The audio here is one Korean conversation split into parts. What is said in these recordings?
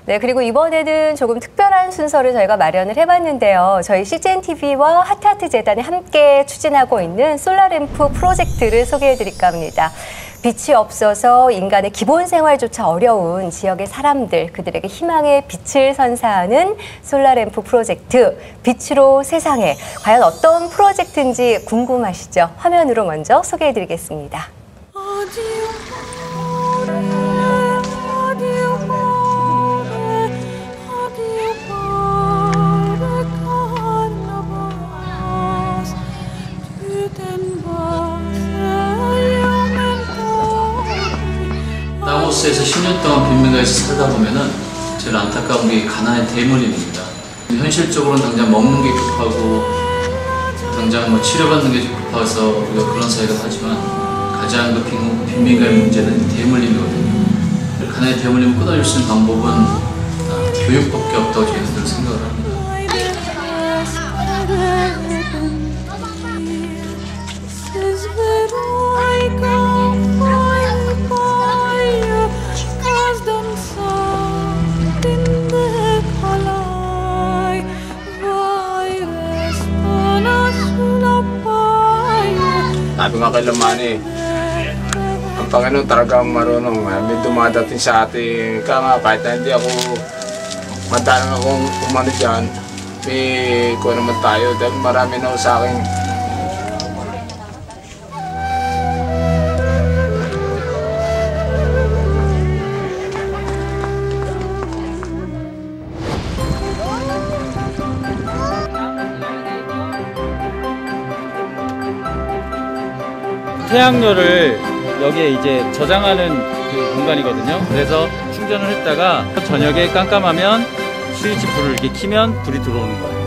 네, 그리고 이번에는 조금 특별한 순서를 저희가 마련을 해봤는데요. 저희 CGNTV와 하트하트 재단이 함께 추진하고 있는 솔라램프 프로젝트를 소개해드릴까 합니다. 빛이 없어서 인간의 기본 생활조차 어려운 지역의 사람들, 그들에게 희망의 빛을 선사하는 솔라램프 프로젝트, 빛으로 세상에. 과연 어떤 프로젝트인지 궁금하시죠? 화면으로 먼저 소개해드리겠습니다. 라오스에서 10년 동안 빈민가에서 살다 보면은 제일 안타까운 게 가난의 대물림입니다. 현실적으로는 당장 먹는 게 급하고 당장 뭐 치료받는 게 급해서 우리가 그런 사회가 하지만 가장 그 빈민가의 문제는 대물림이거든요. 가난의 대물림을 끊어줄 수 있는 방법은 교육밖에 없다고 저희들 생각을 합니다. Sabi nga kay Lamani, ang Panginoon talagang marunong. May dumadating sa ating kahit na hindi ako madalang akong umano dyan, may kuha naman tayo dahil marami na sa akin. 태양열을 여기에 이제 저장하는 그 공간이거든요. 그래서 충전을 했다가 저녁에 깜깜하면 스위치 불을 이렇게 켜면 불이 들어오는 거예요.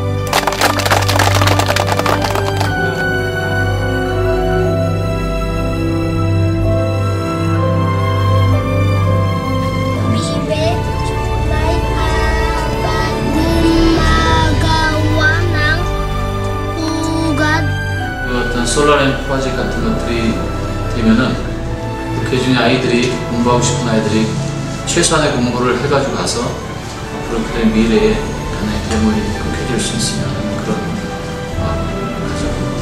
솔라램프 프로젝트 같은 것들이 되면은 그 중에 아이들이 공부하고 싶은 아이들이 최소한의 공부를 해가지고 가서 앞으로 그들의 미래에 하나의 대물림이 켜질 수 있으면 하는 그런 마음을 가져봅니다.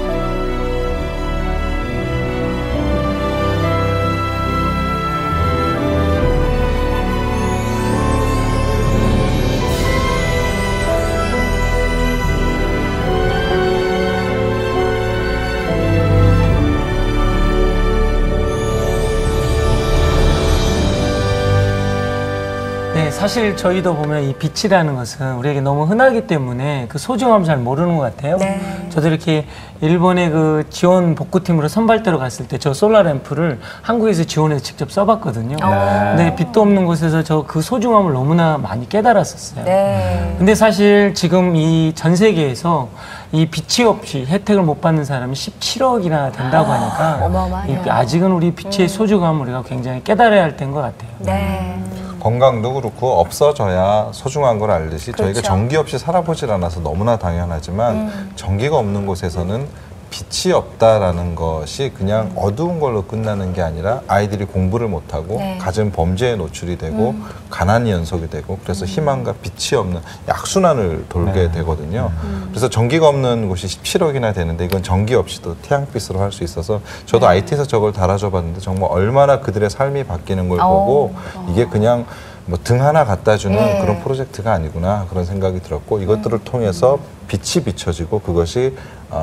사실 저희도 보면 이 빛이라는 것은 우리에게 너무 흔하기 때문에 그 소중함을 잘 모르는 것 같아요. 네. 저도 이렇게 일본의 그 지원 복구팀으로 선발대로 갔을 때 저 솔라램프를 한국에서 지원해서 직접 써봤거든요. 근데 빛도 없는 곳에서 저 그 소중함을 너무나 많이 깨달았었어요. 네. 근데 사실 지금 이 전 세계에서 이 빛이 없이 혜택을 못 받는 사람이 17억이나 된다고 하니까 어마어마해요. 아직은 우리 빛의 소중함을 우리가 굉장히 깨달아야 할 때인 것 같아요. 네. 건강도 그렇고 없어져야 소중한 걸 알듯이 그렇죠. 저희가 전기 없이 살아보질 않아서 너무나 당연하지만 전기가 없는 곳에서는 빛이 없다라는 것이 그냥 어두운 걸로 끝나는 게 아니라 아이들이 공부를 못하고 네. 갖은 범죄에 노출이 되고 가난이 연속이 되고 그래서 희망과 빛이 없는 악순환을 돌게 되거든요. 그래서 전기가 없는 곳이 17억이나 되는데 이건 전기 없이도 태양빛으로 할 수 있어서 저도 IT에서 저걸 달아줘 봤는데 정말 얼마나 그들의 삶이 바뀌는 걸 보고 이게 그냥 뭐 등 하나 갖다 주는 그런 프로젝트가 아니구나 그런 생각이 들었고 이것들을 통해서 빛이 비춰지고 그것이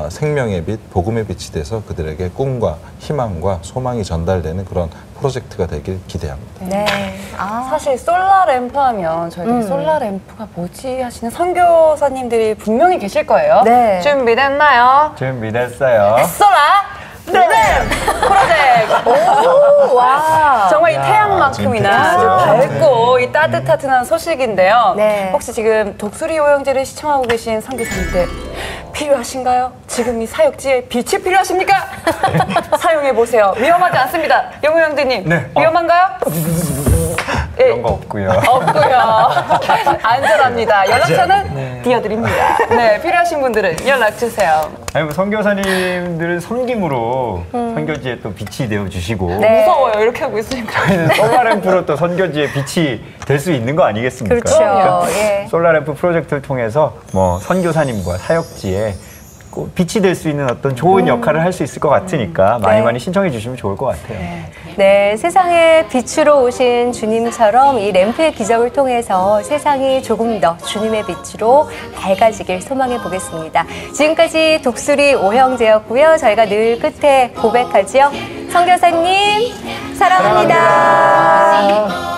생명의 빛, 복음의 빛이 돼서 그들에게 꿈과 희망과 소망이 전달되는 그런 프로젝트가 되길 기대합니다. 네. 사실 솔라램프 하면 저희들이 솔라램프가 뭐지 하시는 선교사님들이 분명히 계실 거예요. 네. 준비됐나요? 준비됐어요. 솔라 램 프로젝트. 오, 와. 정말 이 태양만큼이나 아주 밝고 이 따뜻한 소식인데요. 네. 혹시 지금 독수리 오영제를 시청하고 계신 선교사님들 필요하신가요? 지금 이 사역지에 빛이 필요하십니까? 사용해 보세요. 위험하지 않습니다. 영호 형제님. 네. 위험한가요? 그런 거 없고요. 없고요. 안전합니다. 연락처는 네. 띄워드립니다. 네, 필요하신 분들은 연락 주세요. 아니 뭐 선교사님들은 섬김으로 선교지에 또 빛이 되어 주시고 네. 무서워요. 이렇게 하고 있으니까. 저희는 솔라램프로 또 선교지에 빛이 될 수 있는 거 아니겠습니까? 그렇죠. 예. 솔라램프 프로젝트를 통해서 뭐 선교사님과 사역지에 꼭 빛이 될 수 있는 어떤 좋은 역할을 할 수 있을 것 같으니까 많이 네. 많이 신청해 주시면 좋을 것 같아요. 네, 세상에 빛으로 오신 주님처럼 이 램프의 기적을 통해서 세상이 조금 더 주님의 빛으로 밝아지길 소망해 보겠습니다. 지금까지 독수리 오형제였고요. 저희가 늘 끝에 고백하지요. 선교사님 사랑합니다.